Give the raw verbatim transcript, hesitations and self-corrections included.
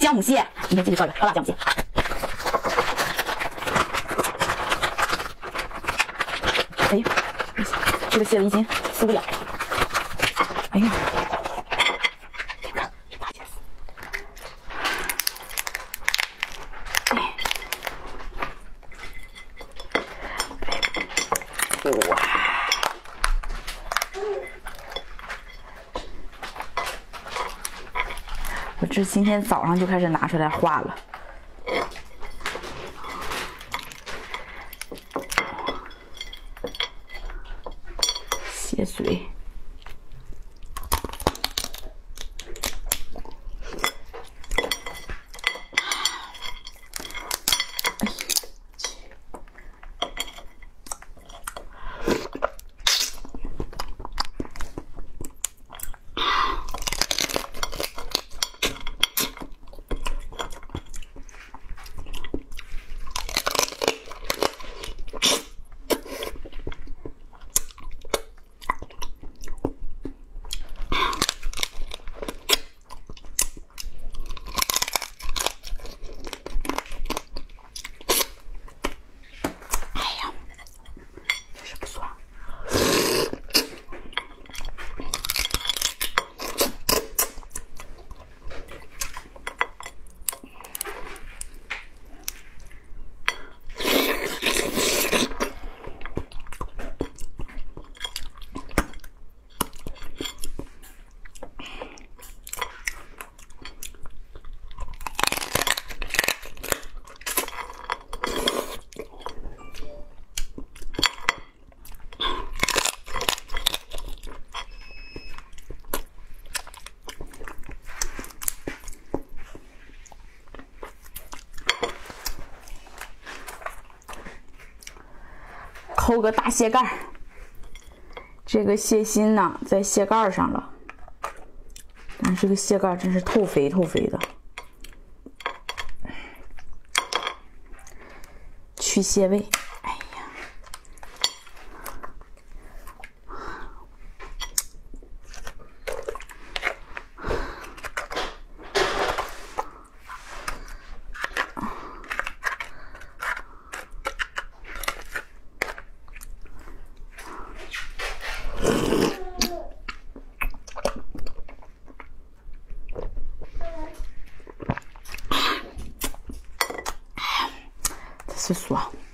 姜母蟹，今天继续烧一个烧腊姜母蟹。哎，这个蟹子一斤四五两。哎呀，你看这大蟹子。哎，哇！我这今天早上就开始拿出来画了。蟹水。抠个大蟹盖，这个蟹心呢在蟹盖上了，但是这个蟹盖真是透肥透肥的，去蟹味。哎呀，这是爽。